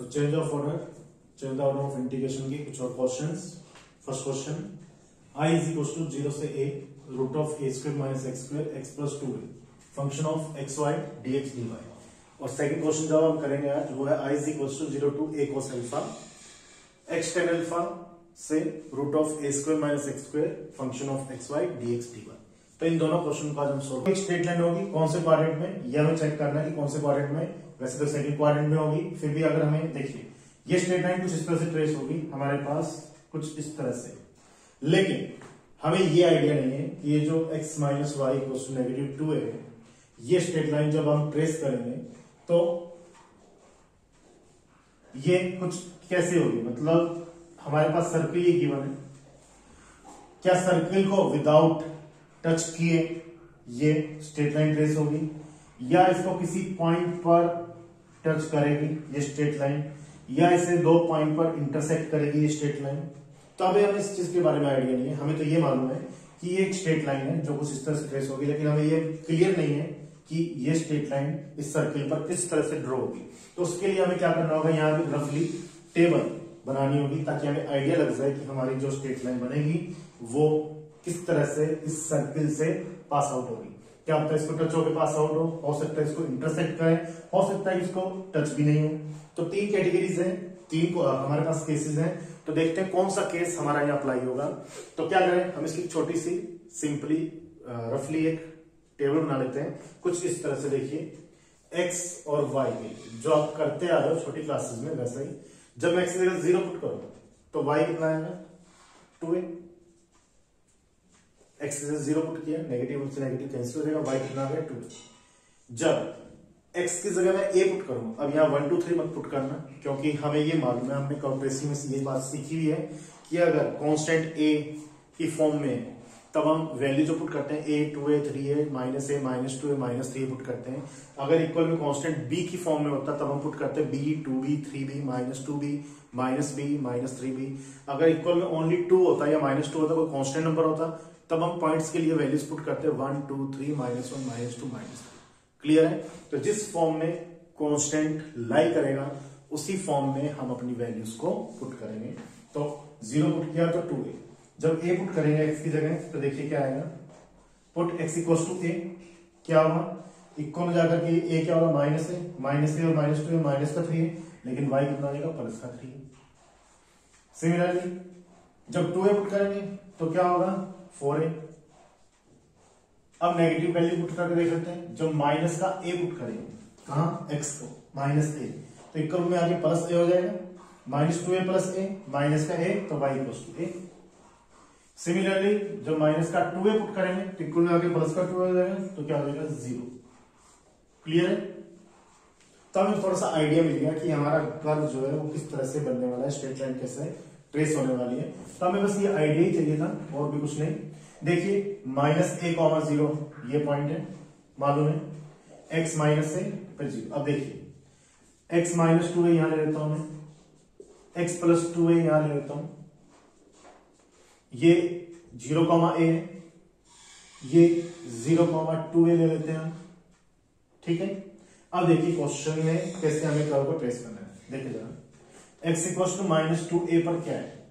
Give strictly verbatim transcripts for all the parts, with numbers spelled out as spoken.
Change of order, change the order of integration की कुछ और questions. First question, I is equal to zero से a root of a square minus x square x plus two a function of x y d x d y. और second question जब हम करेंगे आज वो है I is equal to zero two a cos alpha x tan alpha से root of a square minus x square function of x y d x d y. तो इन दोनों क्वेश्चन का हम सोल्व, एक स्ट्रेट लाइन होगी कौन से क्वाड्रेंट में, ये हमें चेक करना है कि कौन से क्वाड्रेंट में, वैसे तो सेकंड क्वाड्रेंट में होगी, फिर भी अगर हमें देखिए ये स्ट्रेट लाइन कुछ इस तरह से ट्रेस होगी हमारे पास कुछ इस तरह से, लेकिन हमें ये आइडिया नहीं है कि ये जो x minus y equal to negative two है, ये स्ट्रेट लाइन जब हम ट्रेस करेंगे तो ये कुछ कैसे होगी, मतलब हमारे पास सर्किल ये गिवन है, क्या सर्किल को विदाउट टच किए ये स्ट्रेट लाइन ट्रेस होगी या इसको किसी पॉइंट पर टच करेगी ये स्ट्रेट लाइन, या इसे दो पॉइंट पर इंटरसेक्ट करेगी ये स्ट्रेट लाइन। तो अभी हमें इस चीज के बारे में आइडिया नहीं है, हमें तो ये मालूम है कि ये एक स्ट्रेट लाइन है जो कुछ इस तरह से ट्रेस होगी, लेकिन हमें ये क्लियर नहीं है कि ये स्ट्रेट लाइन इस सर्किल पर किस तरह से ड्रॉ होगी। तो उसके लिए हमें क्या करना होगा, यहाँ पे रफली टेबल बनानी होगी ताकि हमें आइडिया लग जाए कि हमारी जो स्ट्रेट लाइन बनेगी वो किस तरह से इस सर्किल से पास आउट होगी। क्या होता है इसको टच होकर पास आउट हो हो सकता है इसको इंटरसेक्ट करे, हो सकता है इसको टच भी नहीं हो। तो तीन कैटेगरीज हैं, तीन को हमारे पास केसेस हैं, तो देखते हैं कौन सा केस हमारा यहाँ अप्लाई होगा। तो क्या करें, हम इसकी छोटी सी सिंपली रफली एक टेबल बना लेते हैं कुछ इस तरह से। देखिए x और y के जो आप करते आ रहे हो छोटी क्लासेस में, वैसा ही जब मैं x की जगह जीरो पुट करूं तो y कितना आएगा टू ए, x की जगह जीरो पुट किया, नेगेटिव से नेगेटिव कैंसिल हो जाएगा, y कितना आ गया टू ए। जब x की जगह मैं a पुट करूं, अब यहाँ वन टू थ्री मत पुट करना क्योंकि हमें ये मालूम है, हमने कॉर्पोरेसी में ये बात सीखी हुई है कि अगर कांस्टेंट a की फॉर्म में तब हम वैल्यू जो पुट करते हैं a two a three a minus a minus two a minus three put करते हैं। अगर इक्वल में कांस्टेंट b की फॉर्म में होता तब हम पुट करते हैं b two b three b minus two b minus b minus three b. अगर इक्वल में ओनली टू होता या माइनस टू होता, कोई कांस्टेंट नंबर होता, तब हम पॉइंट्स के लिए वैल्यूज पुट करते हैं one two three minus one minus two minus three. Clear है। तो जिस फॉर्म में कांस्टेंट लाई करेगा उसी फॉर्म में हम अपनी वैल्यूज को पुट करेंगे। तो जीरो पुट किया तो टू ए, जब a पुट करेंगे x की जगह तो देखिए क्या आएगा, put x equal to a, क्या होगा इक्वल में जाकर के a क्या होगा माइनस ए, माइनस ए और माइनस टू ए माइनस का थ्री है, लेकिन y कितना आएगा प्लस का थ्री है। सिमिलरली जब टू ए पुट करेंगे तो क्या होगा फोर ए। अब नेगेटिव वैल्यू पुट करके देख सकते हैं, जब माइनस का a पुट करेंगे कहा x को माइनस ए, तो इक्वल में आगे प्लस ए हो जाएगा, minus two a plus a minus का a तो y equal to a. Similarly जब माइनस का टू ए पुट करेंगे तो इक्वल में आगे प्लस का टू हो जाएगा, तो क्या हो जाएगा जीरो। क्लियर है। तो हमें थोड़ा सा आइडिया मिल गया कि हमारा कर्व जो है वो किस तरह से बनने वाला है, स्ट्रेट लाइन कैसे ट्रेस होने वाली है। तो हमें बस ये आइडिया ही चाहिए था और भी कुछ नहीं। देखिए माइनस ए कॉमा जीरो ये पॉइंट है, मालूम है एक्स माइनस ए फिर जीरो। अब देखिए एक्स माइनस टू ए यहां ले लेता हूं मैं, एक्स प्लस टू ए यहां ले लेता हूं, ये जीरो कॉमा ए है, ये जीरो कॉमा टू ए ले लेते हैं, ठीक है। अब देखिए क्वेश्चन में कैसे हमें कर्व को ट्रेस करना है। देखिए जरा x equal to minus two a पर क्या है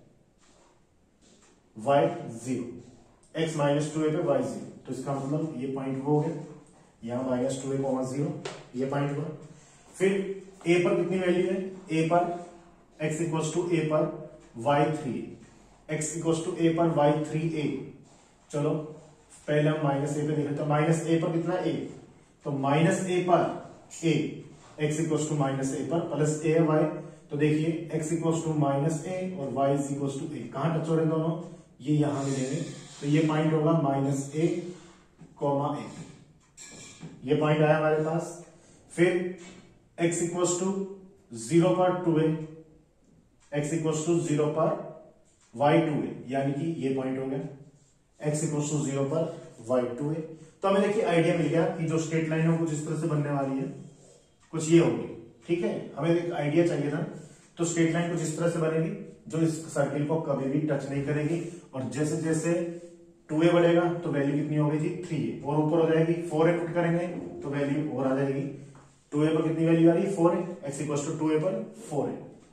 y zero, x minus two a पे वाई जीरो, तो इसका मतलब ये पॉइंट वो हो गया, यहां minus two a comma zero ये पॉइंट हुआ। फिर ए पर कितनी वैल्यू है, ए पर एक्स इक्वल टू ए पर y three, x equal to a पर वाई थ्री ए। चलो पहले हम माइनस ए पे देख लेते हैं, माइनस ए पर कितना a, तो माइनस ए पर a, x equal to minus a पर प्लस ए वाई, तो देखिए x equal to minus a और y इक्वल टू ए, कहां टच हो रहे हैं दोनों, ये यहां मिलेंगे, तो ये पॉइंट होगा माइनस ए कॉमा ए, ये पॉइंट आया हमारे पास। फिर x इक्वल टू जीरो पर two a, x equal to zero पर वाई टू ए, यानी कि ये पॉइंट हो गया x इक्वल टू जीरो पर वाई टू ए। तो हमें देखिए आइडिया मिल गया कि जो स्ट्रेट लाइन है वो कुछ इस तरह से बनने वाली है, कुछ ये होगी, ठीक है। हमें एक आइडिया चाहिए था, तो स्ट्रेट लाइन कुछ इस तरह से बनेगी जो इस सर्किल को कभी भी टच नहीं करेगी, और जैसे जैसे टू ए बढ़ेगा तो वैल्यू कितनी हो गई थी थ्री ए, और ऊपर हो जाएगी फोर ए पुट करेंगे तो वैल्यू और आ जाएगी, टू ए पर कितनी वैल्यू आ रही है four a, x equal to two a पर फोर ए।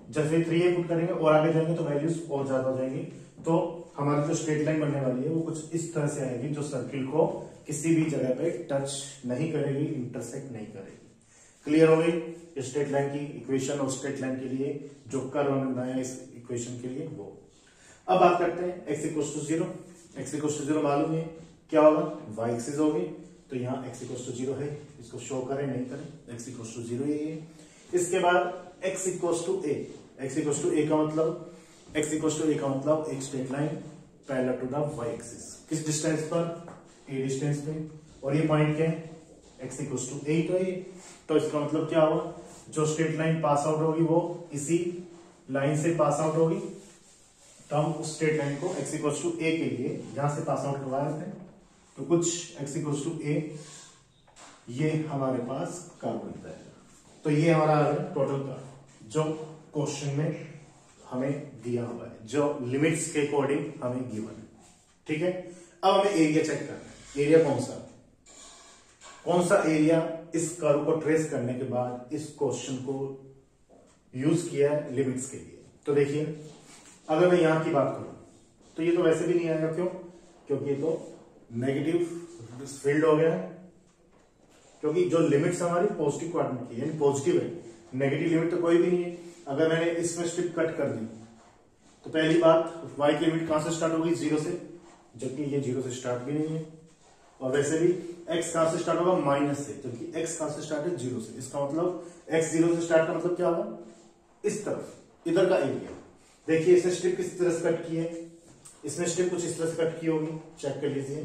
जब फिर थ्री ए पुट करेंगे और आगे जाएंगे तो वैल्यूज और ज्यादा हो जाएंगी। तो हमारी जो स्ट्रेट लाइन बनने वाली है वो कुछ इस तरह से आएगी, जो सर्किल को किसी भी जगह पे टच नहीं करेगी, इंटरसेक्ट नहीं करेगी। क्लियर हो गई स्ट्रेट लाइन की इक्वेशन और स्ट्रेट लाइन के लिए जो कर्व हमने बनाया इस इक्वेशन के लिए वो। अब बात करते हैं x equal to zero. X equal to zero मालूम है क्या होगा, वाई एक्सिस होगी, तो यहाँ एक्स इक्वल टू जीरो है, इसको शो करें नहीं करें, एक्स इक्वल टू जीरो ये है। इसके बाद x equal to a, x equal to a का मतलब एक्स इक्वल टू ए का मतलब एक straight line parallel to the y axis, किस डिस्टेंस पर, ए डिस्टेंस पे, और ये पॉइंट क्या है, एक्स इक्वल टू ए, तो ये तो इसका मतलब क्या होगा, जो स्ट्रेट लाइन पास आउट होगी वो इसी लाइन से पास आउट होगी, तो हम उस स्ट्रेट लाइन को एक्स इक्वल टू ए के लिए यहां से पास आउट करवा देते हैं, तो कुछ एक्स इक्वल टू ए ये हमारे पास कर्व बनता है। तो ये हमारा टोटल कर्व जो क्वेश्चन में हमें दिया हुआ है, जो लिमिट्स के अकॉर्डिंग हमें गिवन है। ठीक है, अब हमें एरिया चेक करना है। एरिया कौन सा कौन सा एरिया इस कर्व को ट्रेस करने के बाद इस क्वेश्चन को यूज किया है लिमिट्स के लिए। तो देखिए, अगर मैं यहां की बात करूं तो ये तो वैसे भी नहीं आएगा, क्यों, क्योंकि ये तो नेगेटिव फील्ड हो गया है, क्योंकि जो लिमिट्स हमारी पॉजिटिव क्वाड्रेंट की यानी पॉजिटिव है, नेगेटिव लिमिट तो कोई भी नहीं है। अगर मैंने इसमें स्ट्रिप कट कर दी तो पहली बात y की लिमिट कहां से स्टार्ट होगी, जीरो से, जबकि ये जीरो से स्टार्ट भी नहीं है, और वैसे भी x कहां से स्टार्ट होगा, माइनस से, जबकि x कहां से स्टार्ट है, जीरो से। इसका मतलब x जीरो से स्टार्ट का मतलब क्या होगा, इस तरफ इधर का एरिया। देखिए इसने स्ट्रिप किस तरह से कट की है, इसने स्ट्रिप कुछ इस तरह से कट की होगी, चेक कर लीजिए,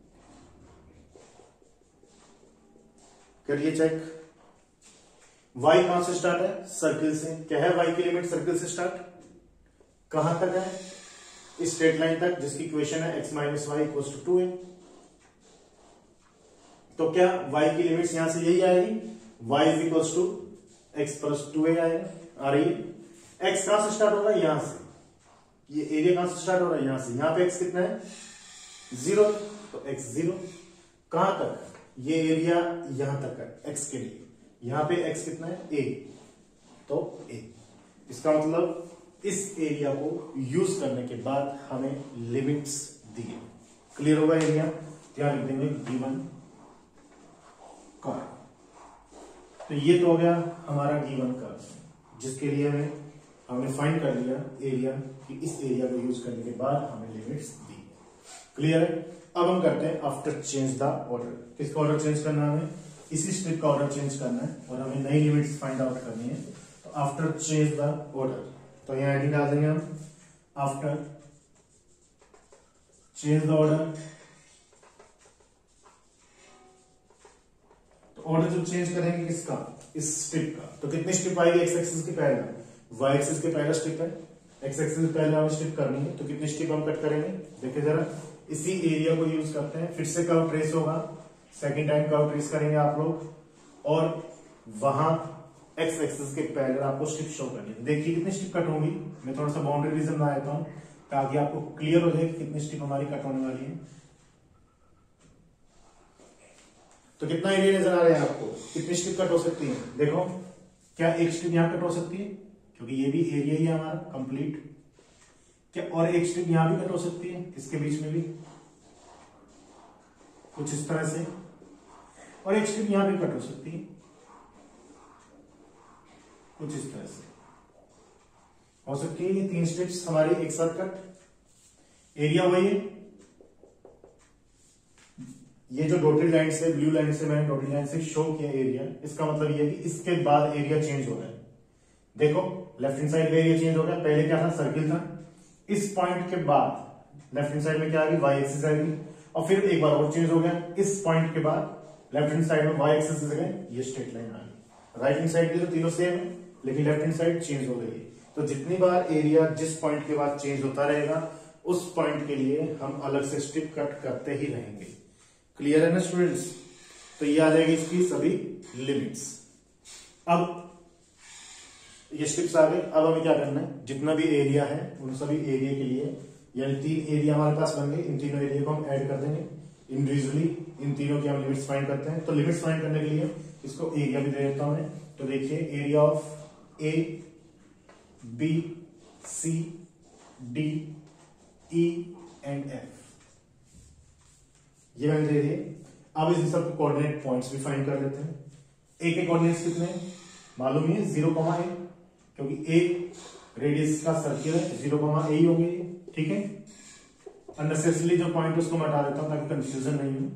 करिए चेक। y कहां से स्टार्ट है, सर्किल से। क्या है y की लिमिट, सर्किल से स्टार्ट कहां तक है, इस स्ट्रेट लाइन तक, जिसकी इक्वेशन है x minus y equal to two है। तो क्या y की लिमिट्स यहां से यही आएगी, y is equal to x plus two a आएगा, आ रही है। x कहां से स्टार्ट होगा, यहां से, ये एरिया कहां से स्टार्ट हो रहा है, यहां से। यहां पे x कितना है, जीरो, तो x जीरो। कहां तक, ये एरिया यहां तक है x के लिए, यहां पे x कितना है, a, तो a। इसका मतलब इस एरिया को यूज करने के बाद हमें लिमिट्स दिए। क्लियर होगा एरिया, क्या लिख देंगे, गिवन कर्व। तो ये तो हो गया हमारा गिवन कर्व, जिसके लिए हमें हमने फाइंड कर लिया एरिया कि इस एरिया को यूज करने के बाद हमें लिमिट्स दी। क्लियर है। अब हम करते हैं आफ्टर चेंज द ऑर्डर। किसका ऑर्डर चेंज करना है, हमें इसी स्ट्रिप का ऑर्डर चेंज करना है और हमें नई लिमिट्स फाइंड आउट करनी है। तो आफ्टर चेंज द ऑर्डर, तो यहाँ हेडिंग डाल देंगे हम, आफ्टर चेंज द ऑर्डर। तो ऑर्डर जब चेंज करेंगे किसका, इस स्ट्रिप का, तो कितनी स्ट्रिप आएगी, एक्स एक्सिस के पहले, वाई एक्सिस के पहला स्ट्रिप है, एक्स एक्सिस से पहले हमें स्ट्रिप करनी है, तो कितनी स्ट्रिप हम कट करेंगे, देखिए जरा, इसी एरिया को यूज करते हैं। फिर से कर्व ट्रेस होगा, सेकंड टाइम कर्व ट्रेस करेंगे आप लोग, और वहां एक्स एक्सिस के पहले आपको स्ट्रिप शो करनी है। देखिए कितनी स्ट्रिप कट होगी, मैं थोड़ा सा बाउंड्री रीजन बना देता हूं ताकि आपको क्लियर हो जाए कितनी स्ट्रिप हमारी कट होने वाली है। तो कितना एरिया नजर आ रहा है आपको, कितनी स्ट्रिप कट हो सकती है, देखो, क्या एक स्ट्रिप यहां कट हो सकती है, क्योंकि ये भी एरिया ही है हमारा कंप्लीट। क्या और एक स्ट्रिप यहां भी कट हो सकती है, इसके बीच में भी कुछ इस तरह से, और एक स्ट्रिप यहां भी कट हो सकती है कुछ इस तरह से हो सकती है। ये तीन स्ट्रिप्स हमारी एक साथ कट। एरिया वही है, ये जो डॉटेड लाइन से, ब्लू लाइन से मैंने डॉटेड लाइन से शो किया एरिया, इसका मतलब ये है कि इसके बाद एरिया चेंज हो रहा है। देखो लेफ्ट हैंड साइड पे एरिया चेंज हो गया, पहले क्या था, सर्किल था, इस पॉइंट के बाद लेफ्ट हैंड साइड में क्या आ गई, वाई एक्सिस आ गई, और फिर एक बार और चेंज हो गया, इस पॉइंट के बाद लेफ्ट हैंड साइड में वाई एक्सिस की जगह ये स्ट्रेट लाइन आ गई। राइट हैंड साइड की तो तीनों सेम है, लेकिन लेफ्ट हैंड साइड चेंज हो गई है। तो जितनी बार एरिया जिस पॉइंट के बाद चेंज होता रहेगा, उस पॉइंट के लिए हम अलग से स्ट्रिप कट करते ही रहेंगे। क्लियर है ना स्टूडेंट्स। तो ये आ जाएगी इसकी सभी लिमिट्स। अब ये स्ट्रिप्स आ गए, अब हमें क्या करना है, जितना भी एरिया है उन सभी एरिया के लिए, यानी तीन एरिया हमारे पास बन गए, इन तीनों एरिया को हम ऐड कर देंगे इंडिविजुअली, इन तीनों की हम लिमिट्स फाइंड करते हैं। तो लिमिट्स फाइंड करने के लिए इसको एरिया भी दे देता हूं मैं। तो देखिए area of A B C D E and F, ये मैंने दे दिए। अब इस सब कोऑर्डिनेट पॉइंट्स भी फाइंड कर लेते हैं। ए के कोऑर्डिनेट्स कितने हैं मालूम है, जीरो कॉमा ए, क्योंकि ए रेडियस का सर्किल है, जीरो कॉमा ए ही होंगे, ठीक है। अननेसेसरली जो पॉइंट उसको मैं हटा देता हूं ताकि कंफ्यूजन नहीं हो।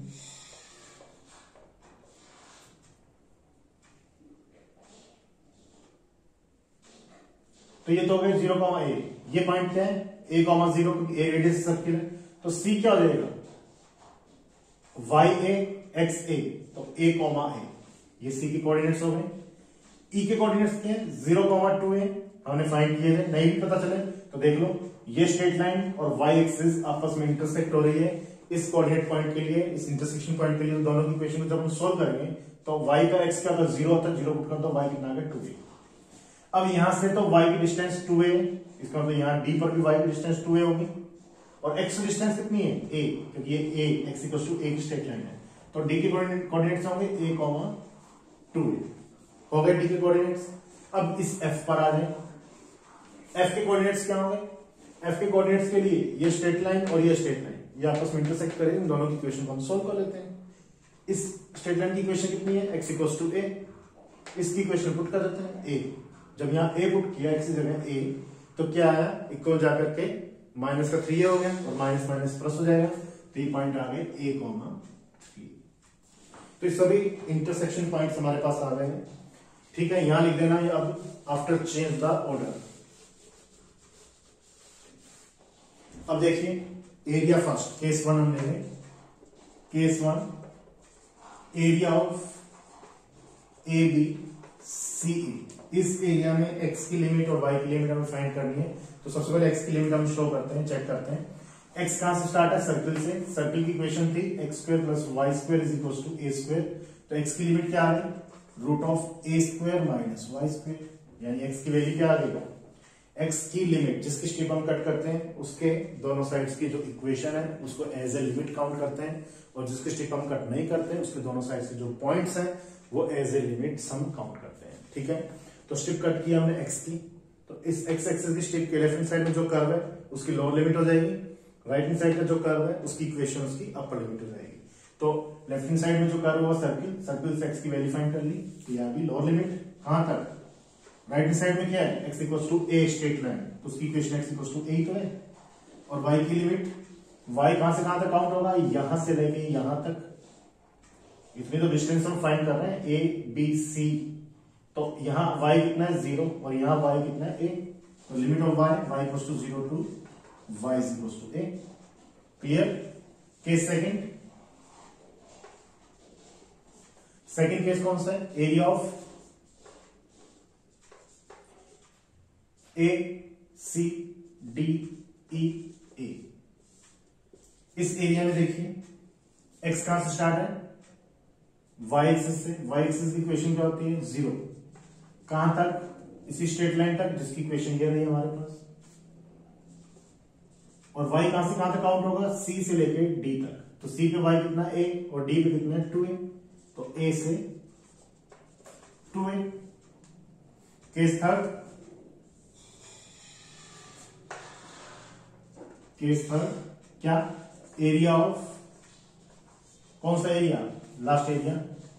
तो ये तो हो गए जीरो कॉमा ए, ये पॉइंट क्या है ए कॉमा जीरो, क्योंकि ए रेडियस सर्किल है। तो सी क्या हो जाएगा वाई ए एक्स ए, तो ए कॉमा ए, ये सी के कोऑर्डिनेट्स हो गए। ई के कोऑर्डिनेट्स क्या है जीरो कॉमा टू ए, हमने फाइंड किए थे, नहीं भी पता चले तो देख लो, ये स्ट्रेट लाइन और वाई एक्सिस आपस में इंटरसेक्ट हो रही है इस कोऑर्डिनेट पॉइंट के लिए, इस इंटरसेक्शन पॉइंट के लिए। दोनों की इक्वेशन को जब हम सोल्व करेंगे तो y का x का अगर जीरो होता है, जीरो पुट कर दो, y कितना आ गया टू ए। अब यहां से तो y की डिस्टेंस टू ए, इसका मतलब यहां d पर भी y की डिस्टेंस टू ए होगी, और x की डिस्टेंस कितनी है a, क्योंकि ये a x equal to a की स्ट्रेट लाइन है। तो d के कोऑर्डिनेट्स होंगे a कॉमा टू ए, हो गए d के कोऑर्डिनेट्स। अब इस f पर आ जाए, f के कोऑर्डिनेट्स क्या होंगे, f के कोऑर्डिनेट्स के लिए ये स्ट्रेट लाइन और ये स्ट्रेट लाइन ये आपस में इंटरसेक्ट करें, इन दोनों की इक्वेशन को हम सोल्व कर लेते हैं। इस स्ट्रेट लाइन की इक्वेशन कितनी है x इक्वल टू a, इसकी इक्वेशन पुट कर देते हैं a। जब यहाँ a पुट किया x की जगह a, तो क्या आया इक्वल जाकर के माइनस का थ्री हो गया और माइनस माइनस प्लस हो जाएगा, तो ये पॉइंट आ गए a कॉमा थ्री। तो ये सभी इंटरसेक्शन पॉइंट्स हमारे पास आ गए हैं, ठीक है। यहां लिख देना ये अब आफ्टर चेंज द ऑर्डर। अब देखिए एरिया फर्स्ट, केस वन हम ले लें, case one area of A B C A. इस एरिया में x की लिमिट और y की लिमिट हमें फाइंड करनी है। तो सबसे पहले x की लिमिट हम शो करते हैं, चेक करते हैं। x कहां से स्टार्ट है, सर्कल से। सर्कल की इक्वेशन थी x square plus y square is equal to a square. तो x की लिमिट क्या आ गई, root of a square minus y square, यानी x की वैल्यू क्या आ गई, x की लिमिट जिसकी स्टेप हम कट करते हैं उसके दोनों साइड्स की जो इक्वेशन है उसको एज ए लिमिट काउंट करते हैं, और जिसकी स्टेप हम कट नहीं करते हैं उसके दोनों साइड्स के जो पॉइंट्स हैं वो as a limit some count करते हैं, ठीक है। तो स्टेप कट किया हमने x की, तो इस x एक्सिस की स्टेप के लेफ्ट हैंड साइड में जो कर्व है उसकी लोअर लिमिट हो जाएगी, राइट हैंड साइड का जो कर्व है उसकी इक्वेशन उसकी अपर लिमिट हो जाएगी। तो लेफ्ट हैंड साइड में जो कर्व हुआ सर्किल, सर्किल से x की वैल्यू फाइंड कर ली, तो यहाँ भी लोअर लिमिट कहां तक, राइट हैंड साइड में क्या है x equal to a straight line, तो उसकी equation x equal to a तो है, और y की लिमिट y कहां से कहां तक काउंट होगा, यहां से लेके यहां तक, इतनी तो डिस्टेंस हम फाइंड कर रहे हैं a b c। तो यहां y कितना है जीरो और यहां y कितना है a, तो limit of y y equal to zero to y is equal to a। Clear. Case second, second case कौन सा है, area of A C D E A. इस एरिया में देखिए x कहां से स्टार्ट है, y एक्सिस से, y एक्सिस की इक्वेशन क्या होती है जीरो, कहां तक, इसी स्ट्रेट लाइन तक जिसकी इक्वेशन ये रही हमारे पास, और y कहां से कहां तक काउंट होगा, c से लेके d तक। तो c पे y कितना a और d पे कितना है टू ए, तो a से two a. Case third, case third क्या, एरिया ऑफ, कौन सा area, last area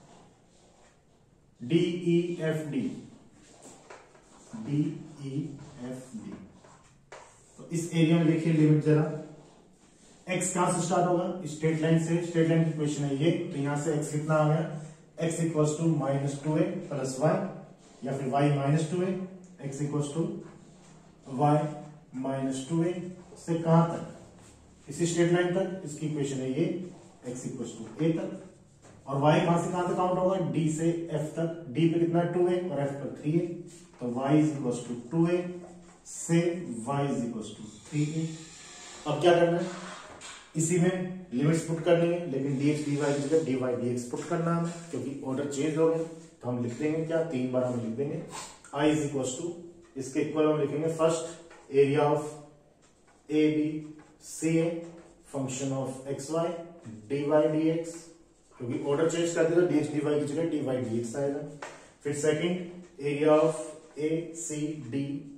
D E F D, D E F D. तो इस एरिया में देखिए लिमिट जरा, x कहां से स्टार्ट होगा, स्ट्रेट लाइन से, स्ट्रेट लाइन की इक्वेशन है ये, तो यहां से x कितना आ गया, x equals to minus two a plus y, या फिर y minus two a, x equals to y minus two a से कहां तक, इसी स्ट्रेट लाइन तक, इसकी इक्वेशन है ये x इक्वल्स टू ए तक, और y कहां से कहां तक काउंट होगा, d से f तक, d पे कितना टू ए और f पर थ्री ए, तो y is equals to two a से y is equals to three a. अब क्या करना है, इसी में लिमिट्स पुट करनी है, लेकिन dx dy की जगह dy dx पुट करना है, क्योंकि ऑर्डर चेंज हो गया। तो हम लिख देंगे क्या, तीन बार हम लिख देंगे i इज इक्वल्स टू, इसके इक्वल हम लिखेंगे first area of A B C A function of x y d y d x, क्योंकि ऑर्डर चेंज कर दिया तो dx dy की जगह dy dx आएगा। फिर second area of A C D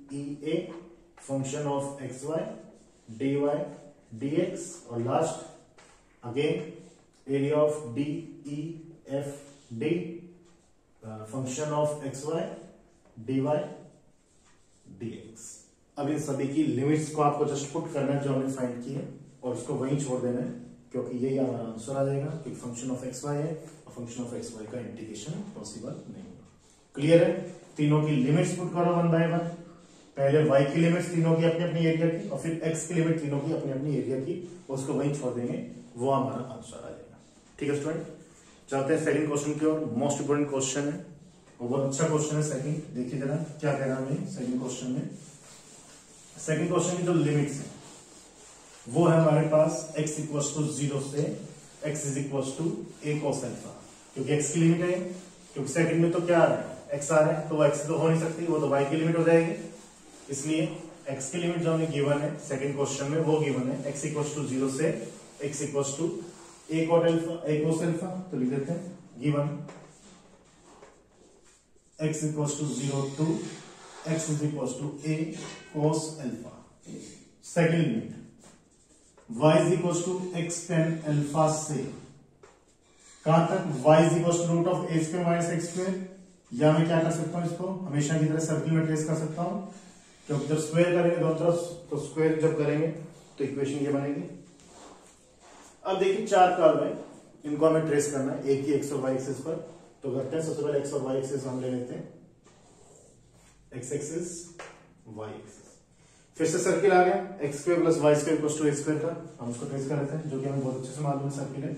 E A function of x y d y d x और last again area of D E F D function of x y d y d x. अब इन सभी की limits को आपको just put करना है जो हमने फाइंड की है और इसको वहीं छोड़ देना है क्योंकि यही हमारा आंसर आ जाएगा कि फंक्शन ऑफ एक्स वाई है और फंक्शन ऑफ एक्स वाई का इंटीग्रेशन पॉसिबल नहीं होगा। क्लियर है? तीनों की लिमिट्स पुट करो वन बाय वन। पहले y की लिमिट्स तीनों की अपनी अपनी एरिया की और फिर x की लिमिट तीनों की अपनी अपनी एरिया की, उसको वहीं छोड़ देंगे, वो हमारा आंसर आ जाएगा। ठीक है स्टूडेंट, चलते हैं सेकंड क्वेश्चन की ओर। मोस्ट इंपोर्टेंट क्वेश्चन है और बहुत अच्छा क्वेश्चन है सेकंड। देखिए जरा क्या कह रहा है सेकंड क्वेश्चन में। सेकंड क्वेश्चन की जो लिमिट्स है वो है हमारे पास x इक्वल टू जीरो से x is equal to a cos alpha, क्योंकि x की लिमिट है, क्योंकि सेकंड में तो क्या आ रहा है x आ रहा है, तो वो x तो हो नहीं सकती, वो तो y की लिमिट हो जाएगी। इसलिए x की लिमिट जो हमें गिवन है सेकंड क्वेश्चन में वो गिवन है x इक्वल टू जीरो से x equal to a cot alpha a cos alpha, तो लिख देते हैं given x equal to zero to x is equal to a cos alpha. Second limit y is equal to x tan alpha से कहां तक y is equal to root of a square minus x square, या मैं क्या कर सकता हूं इसको हमेशा की तरह सर्किल में ट्रेस कर सकता हूं, क्योंकि जब स्क्वायर करेंगे दोनों तरफ तो स्क्वायर जब करेंगे तो इक्वेशन ये बनेगी। अब देखिए चार कर्व है, इनको हमें ट्रेस करना है एक ही एक्स और वाई एक्सिस पर, तो करते हैं सबसे पहले एक्स और वाई एक्सिस हम ले लेते हैं, एक्स एक्सिस वाई एक्सिस। फिर से सर्किल आ गया x square plus y square plus two x square का, हम उसको ट्रेस कर लेते हैं जो कि हमें बहुत अच्छे से मालूम है सर्किल है।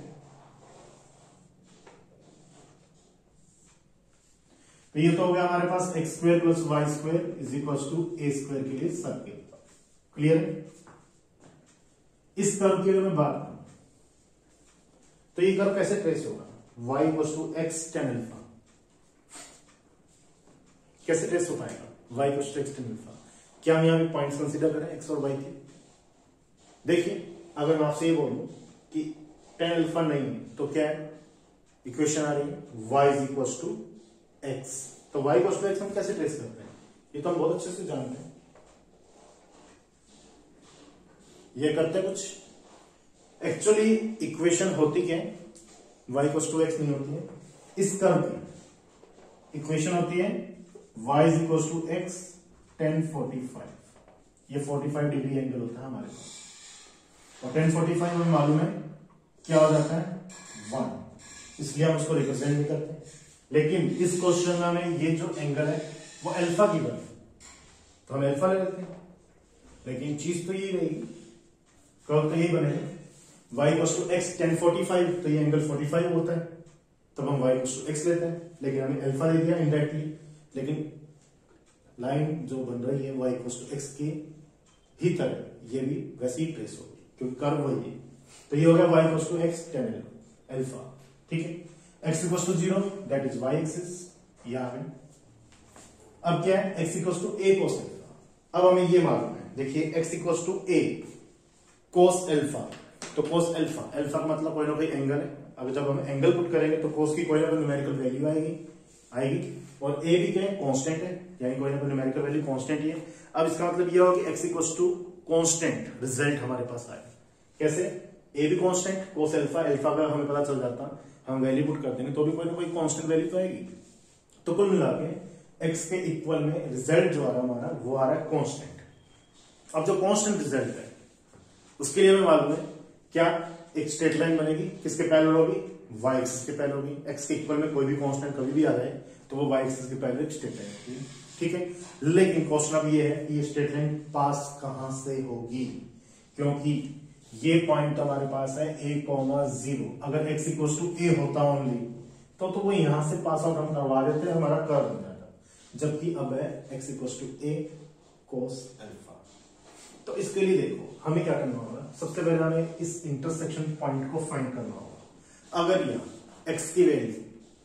तो ये तो हो गया हमारे पास x square plus y square is equal to a square के लिए सर्किल। क्लियर है? इस कर्व की अगर मैं बात करूं तो ये कर्व कैसे ट्रेस होगा, y equal to x tan alpha कैसे ट्रेस हो पाएगा, y equal to x tan alpha. क्या हम यहां पे पॉइंट्स कंसीडर करें x और y के? देखिए अगर मैं आपसे ये बोलूं कि टेन अल्फा नहीं है तो क्या इक्वेशन आ रही है y is equal to x, तो y इक्वल टू एक्स हम कैसे ट्रेस करते हैं, ये तो हम बहुत अच्छे से जानते हैं। ये करते कुछ एक्चुअली इक्वेशन होती क्या है, y इक्वल टू एक्स नहीं होती है, इस कर्व की इक्वेशन होती है y is equal to x tan forty five, ये फोर्टी फाइव डिग्री एंगल होता है हमारे पास, और टेन फोर्टी फाइव हमें मालूम है क्या हो जाता है वन, इसलिए हम उसको रिप्रेजेंट नहीं करते। लेकिन इस क्वेश्चन में हमें ये जो एंगल है वो अल्फा की बन, तो हम अल्फा ले लेते हैं, लेकिन चीज तो यही रहेगी, कर्व तो यही बनेगा y equal to x tan forty five, तो ये एंगल फोर्टी फाइव होता है, तब हम y इक्वल टू एक्स लेते हैं, लेकिन हमें अल्फा दे दिया इनडायरेक्टली, लेकिन लाइन जो बन रही है y इक्वल टू एक्स की ही तरह ये भी वैसे ही ट्रेस होगी क्योंकि कर्व वही है। तो ये हो गया y equal to x tan alpha. ठीक है, x equal to zero that is y axis यहां में। अब क्या है x equal to a cos alpha. अब हमें ये मालूम है, देखिए x equal to a cos alpha, तो cos अल्फा अल्फा का मतलब कोई ना कोई एंगल है, अगर जब हम एंगल पुट करेंगे तो cos की कोई ना कोई न्यूमेरिकल वैल्यू आएगी आएगी और a भी क्या है कांस्टेंट है, यानी कोई ना कोई न्यूमेरिकल वैल्यू कांस्टेंट ही है। अब इसका मतलब यह होगा कि x equal to constant result हमारे पास आएगा। कैसे? a भी कांस्टेंट, cos अल्फा अल्फा का हमें पता चल जाता, हम वैल्यू पुट करते हैं तो भी कोई ना कोई कांस्टेंट वैल्यू तो आएगी। तो कुल मिला के x के इक्वल में रिजल्ट जो आ रहा है हमारा वो आ रहा है कांस्टेंट। अब जो कांस्टेंट रिजल्ट है उसके लिए हमें मालूम है क्या, एक स्ट्रेट लाइन बनेगी, किसके पैरेलल होगी, y एक्सिस के पैरेलल होगी। x के इक्वल में कोई भी कांस्टेंट कभी भी आ जाए तो वो y एक्सिस के पैरेलल एक स्ट्रेट लाइन होगी। ठीक है, लेकिन क्वेश्चन अब ये है कि ये स्ट्रेट लाइन पास कहां से होगी, क्योंकि ये पॉइंट हमारे पास है a कॉमा जीरो, अगर x इक्वल टू ए होता ओनली तो तो वो यहां से पास आउट हम करवा देते, हमारा कर्व बन जाता, जबकि अब है x equal to a cos alpha. तो इसके लिए देखो हमें क्या करना होगा, सबसे पहले हमें इस इंटरसेक्शन पॉइंट को फाइंड करना होगा। अगर यहाँ x की वैल्यू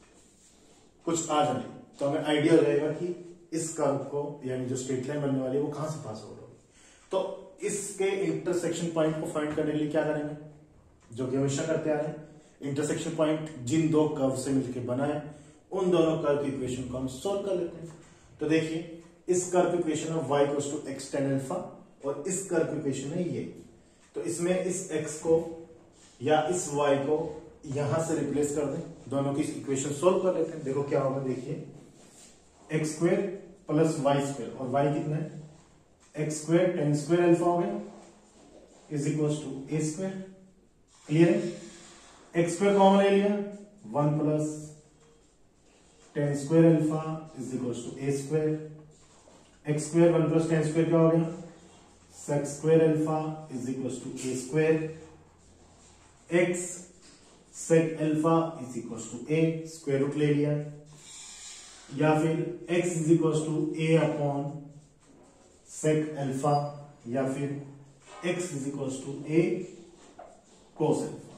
कुछ आ जाए तो हमें आइडिया रहेगा कि इस कर्व को यानी जो स्ट्रेट लाइन बनने वाली है वो कहां से पास हो रही है। तो इसके इंटरसेक्शन पॉइंट को फाइंड करने के लिए क्या करेंगे, जो कि हमेशा करते आ रहे हैं, इंटरसेक्शन पॉइंट जिन दो कर्व से मिलकर बना है उन दोनों कर्व की इक्वेशन को हम सोल्व कर लेते हैं। तो देखिए इस कर्व इक्वेशन है y equals to x tan alpha और इस कर्व इक्वेशन है ये। तो इसमें इस x को या इस y को यहां से रिप्लेस कर दें, दोनों की इक्वेशन सोल्व कर लेते हैं। देखो क्या होगा, देखिए x square plus y square और y कितना है, x square tan square alpha हो गया is equals to a square. Clear है, एक्स स्क्वायर कॉमन ले लिया, one plus tan square alpha is equals to a square. X square one plus tan square क्या हो गया, sec square alpha is equals to a square. X sec alpha is equals to a, square root ले लिया, या फिर x is equals to a upon sec alpha, या फिर x is equals to a cos alpha.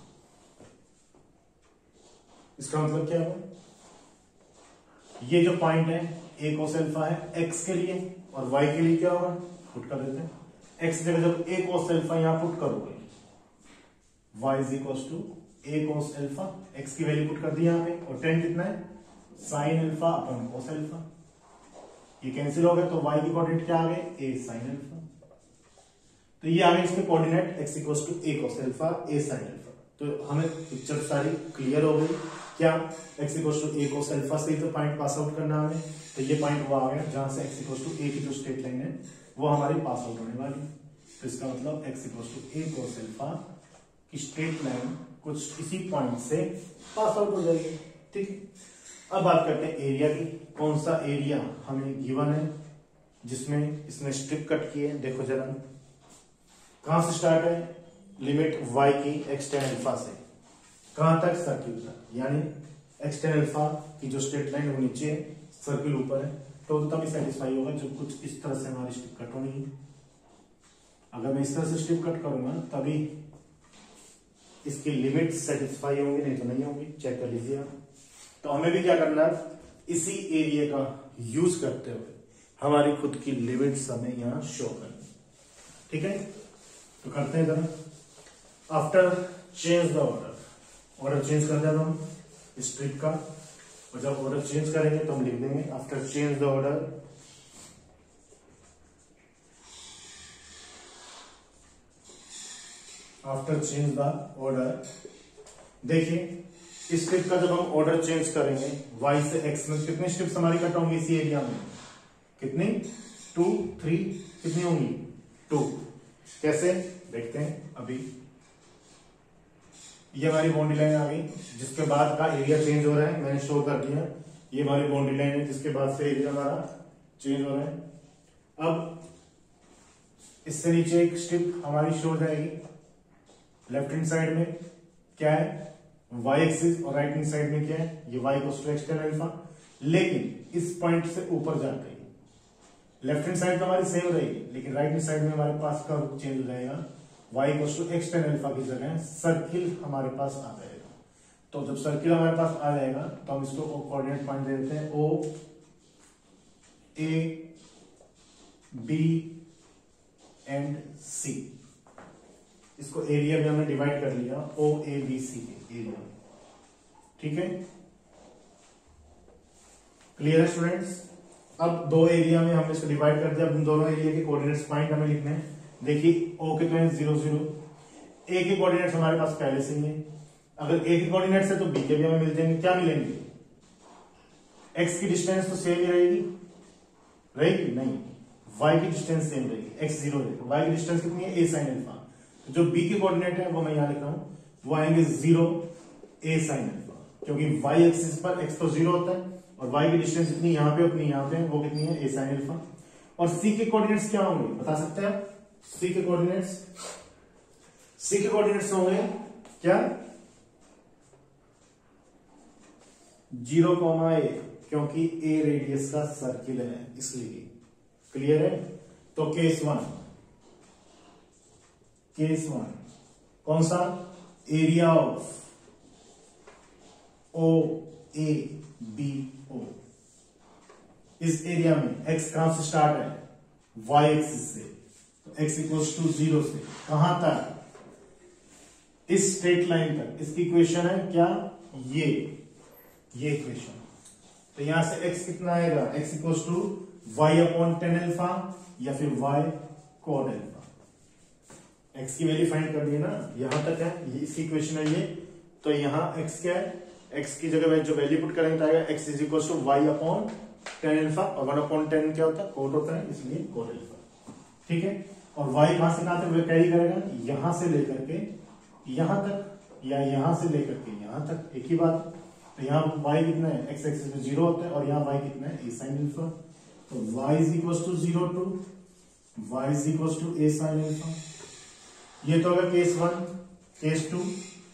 इसका मतलब क्या है, ये जो पॉइंट है a कोस अल्फा है x के लिए और y के लिए क्या होगा, पुट कर देते हैं। x जगह जब a कोस अल्फा यहां पुट करोगे, y is equals to a cos alpha, x की वैल्यू पुट कर दी यहां पे, और टेन कितना है, sine alpha upon cos alpha. ये कैंसिल हो गया तो y की कोऑर्डिनेट क्या आ गए, a साइन अल्फा। तो ये आ गए इसके coordinate x equals to a cos alpha a sine alpha. तो हमें पिक्चर सारी क्लियर हो गई। क्या x equals to a cos alpha से ही तो पॉइंट पास आउट करना हमें, तो ये पॉइंट वो आ गया जहां से x इक्वल्स टू a की जो स्ट्रेट लाइन है वो हमारी पास आउट होने वाली। तो इसका मतलब x equals to a cos alpha की स्ट्रेट लाइन कुछ इसी पॉइंट से पास आउट हो जाएगी। ठीक है, अब बात करते हैं एरिया की। कौन सा एरिया हमें गिवन है जिसमें इसने स्ट्रिप कट की है। देखो जरा, कहां से स्टार्ट है, लिमिट y की एक्स टेन अल्फा से कहां तक, सर्किल तक, यानी एक्स टेन अल्फा की जो स्ट्रेट लाइन वो नीचे है, सर्किल ऊपर है। तो तभी सेटिस्फाई होगा जब कुछ इस तरह से हमारी स्ट्रिप कट होनी है। अगर मैं इस तरह से स्ट्रिप कट करूंगा तभी इसकी लिमिट सेटिस्फाई होंगी, नहीं तो नहीं होंगी। चेक कर लीजिए आप। तो हमें भी क्या करना है, इसी एरिया का यूज करते हुए हमारी खुद की लिमिट्स हमें यहां शो करनी। ठीक है, तो करते हैं जरा। After change the order, order change कर दिया हम स्ट्रिप का, और जब ऑर्डर चेंज करेंगे तो हम लिख देंगे after change the order after change the order. देखिए इस स्ट्रिप का जब हम ऑर्डर चेंज करेंगे, y से x में कितनी स्ट्रिप्स हमारी कट होंगी इसी एरिया में, कितनी, टू, थ्री, कितनी होंगी, टू। कैसे देखते हैं अभी। ये हमारी बाउंड्री लाइन आ गई, जिसके बाद का एरिया चेंज हो रहा है, मैंने शो कर दिया। ये हमारी बाउंड्री लाइन है जिसके बाद से एरिया हमारा चेंज हो रहा है। अब इससे नीचे एक स्ट्रिप हमारी शो हो जाएगी लेफ्ट हैंड साइड में, क्या है, y एक्सिस, और राइट हैंड साइड में क्या है, ये y equals to x tan alpha. लेकिन इस पॉइंट से ऊपर जाते ही लेफ्ट हैंड साइड तो हमारी सेम रहेगी, लेकिन राइट हैंड साइड में हमारे पास का चेंज हो जाएगा, y equals to x tan alpha की जगह सर्किल हमारे पास आ जाएगा। तो जब सर्किल हमारे पास आ जाएगा तो हम इसको कोऑर्डिनेट पॉइंट दे देते हैं O A B and C। इसको एरिया में हमने डिवाइड कर लिया O A B C area. ठीक है, क्लियर है स्टूडेंट्स। अब दो एरिया में हमने इसको डिवाइड कर दिया। अब दोनों एरिया के कोऑर्डिनेट्स पॉइंट हमें लिखने हैं। देखिए O के तो है जीरो जीरो, A के कोऑर्डिनेट्स हमारे पास पहले से ही है। अगर A के कोऑर्डिनेट्स है तो B के भी हमें मिल जाएंगे। क्या मिलेंगे, X की डिस्टेंस तो सेम ही रहेगी, रहेगी नहीं, Y की डिस्टेंस सेम रहेगी, X जीरो रहेगा। Y की डिस्टेंस कितनी है, A साइन अल्फा। जो B के कोऑर्डिनेट है वो मैं यहां लिख रहा हूं, वो आएंगे जीरो A साइन अल्फा, क्योंकि Y एक्सिस पर X तो जीरो होता है और Y की डिस्टेंस जितनी यहां पे उतनी यहां पे, वो कितनी है, A साइन अल्फा। और C के कोऑर्डिनेट्स क्या होंगे बता सकते हैं आप, C के कोऑर्डिनेट्स C के कोऑर्डिनेट्स होंगे क्या, जीरो कॉमा ए, क्योंकि A रेडियस का सर्किल है इसलिए। क्लियर है, तो केस वन, केस वन कौन सा, area of O A B O। इस एरिया में x कहां से स्टार्ट है, y एक्सिस से, तो x इक्वल्स टू जीरो से कहां तक, इस स्ट्रेट लाइन तक। इसकी इक्वेशन है क्या, ये ये इक्वेशन। तो यहां से x कितना आएगा, x equals to y upon tan alpha या फिर वाई कॉड अल्फा। एक्स की वैल्यू फाइंड कर दी है ना, यहां तक है, ये इसकी इक्वेशन है ये। तो यहां एक्स क्या है, एक्स की जगह जो वैल्यू पुट करेंगे तो आएगा x is equal to y upon tan alpha, और वन अपॉन टेन क्या होता है, कोड होता है, इसलिए कोड अल्फा। ठीक है, और वाई कहां से कहां तक वे कैरी करेगा, यहां से लेकर के यहां तक या यहां से लेकर के यहां तक, एक ही बात। तो यहाँ y कितना है, x एक्सिस पे जीरो होता है, और यहाँ y कितना है, a sin अल्फा। तो y is equal to zero to y is equal to a sin alpha. ये तो होगा case one. Case two,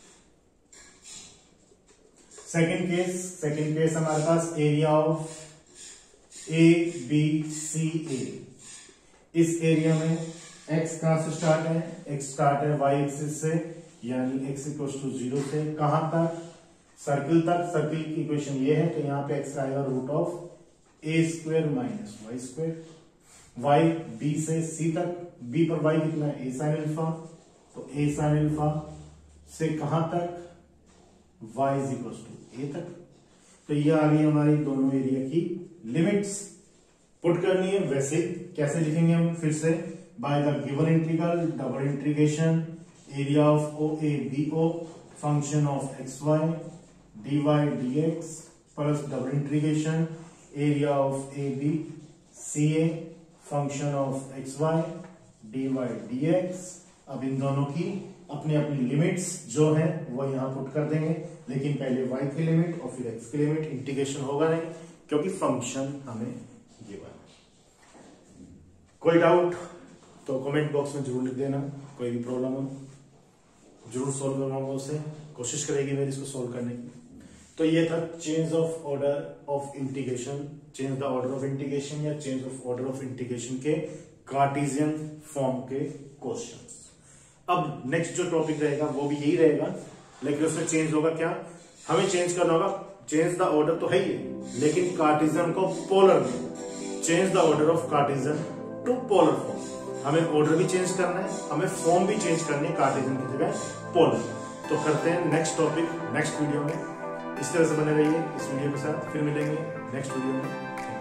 second case, second case हमारे पास area of A B C A. इस area में x कहां से स्टार्ट है, x स्टार्ट है y एक्सिस से, यानी x इक्वल टू जीरो से कहां तक, सर्किल तक। सर्किल की इक्वेशन ये है, तो यहाँ पे x का आएगा root of a square minus y square. y b से c तक, b पर y कितना है, a sin अल्फा। तो a sin अल्फा से कहां तक, y is equal to a तक। तो ये आ गई हमारी दोनों एरिया की लिमिट्स। पुट करनी है, वैसे कैसे लिखेंगे हम, फिर से by the given integral double integration area of O A B O function of x y dy dx plus double integration area of A B C A function of x y dy dx। अब इन दोनों की अपनी अपनी limits जो है वो यहां put कर देंगे, लेकिन पहले y की लिमिट और फिर x की लिमिट। इंटीग्रेशन होगा नहीं क्योंकि फंक्शन हमें गिवन है। कोई डाउट तो कमेंट बॉक्स में जरूर लिख देना, कोई भी प्रॉब्लम हो जरूर सॉल्व करवाऊंगा, उसे कोशिश करेगी मेरी इसको सॉल्व करने की। तो ये था change of order of integration, change the order of integration या change of order of integration के कार्टेशियन फॉर्म के क्वेश्चंस। अब नेक्स्ट जो टॉपिक रहेगा वो भी यही रहेगा, लेकिन उसमें चेंज होगा क्या, हमें चेंज करना होगा। चेंज द ऑर्डर तो है ही है, लेकिन कार्टेशियन को पोलर में, change the order of cartesian to polar form. हमें ऑर्डर भी चेंज करना है, हमें फॉर्म भी चेंज करनी है, कार्टेशियन की जगह पोलर। तो करते हैं नेक्स्ट टॉपिक नेक्स्ट वीडियो में। इस तरह से बने रहिए इस वीडियो के साथ, फिर मिलेंगे नेक्स्ट वीडियो में।